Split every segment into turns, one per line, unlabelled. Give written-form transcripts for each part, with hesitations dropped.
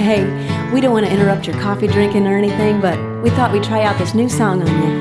Hey, we don't want to interrupt your coffee drinking or anything, but we thought we'd try out this new song on you.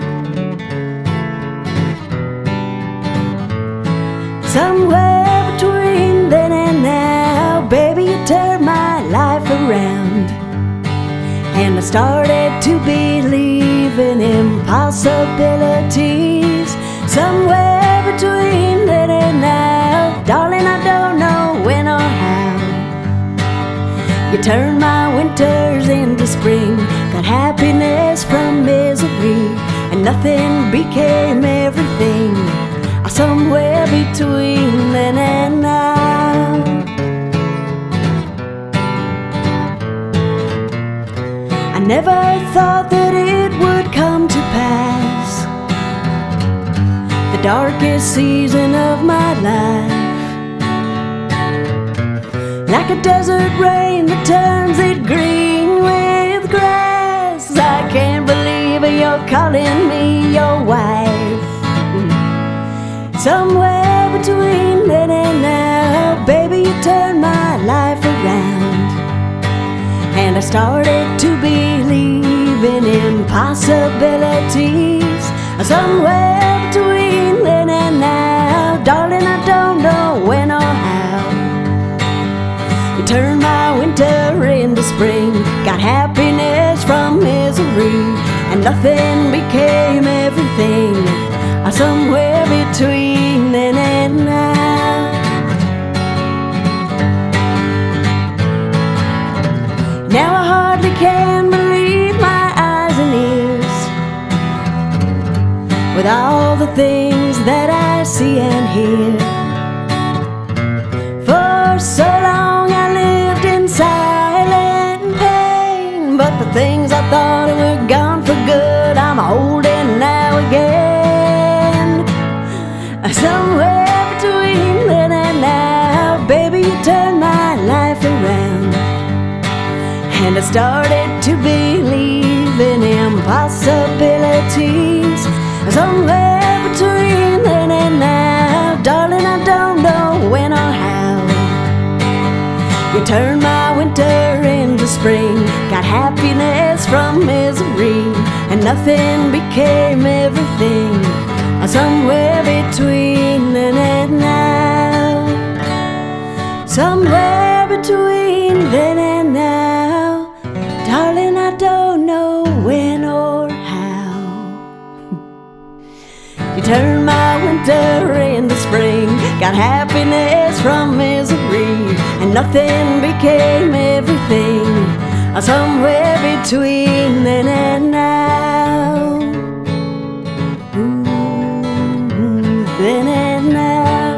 Somewhere between then and now, baby, you turned my life around, and I started to believe in impossibilities. Somewhere between then and now, darling, I don't know when or how. You turned my winters into spring, got happiness from misery, and nothing became everything. Somewhere between then and now. I never thought that it would come to pass, the darkest season of my life. Like a desert rain that turns it green with grass, I can't believe you're calling me your wife. Somewhere between then and now, baby, you turned my life around, and I started to believe in impossibilities. Somewhere between then and now, darling, I don't know when or how. You turned my winter into spring, got happiness from misery, and nothing became everything. Somewhere between then and now. Now I hardly can believe my eyes and ears, with all the things that I see and hear. For so long I lived in silent pain, but the things I thought were gone for good, I'm holding now again. Somewhere between then and now, baby, you turned my life around, and I started to believe in impossibilities. Somewhere between then and now, darling, I don't know when or how. You turned my winter into spring, got happiness from misery, and nothing became everything. Somewhere between then and now. Somewhere between then and now, darling, I don't know when or how. You turned my winter into spring, got happiness from misery, and nothing became everything. Somewhere between then and now. Then and now.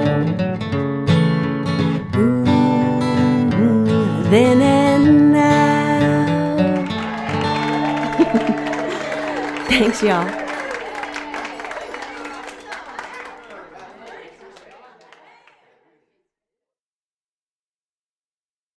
Then and now. Thanks, y'all.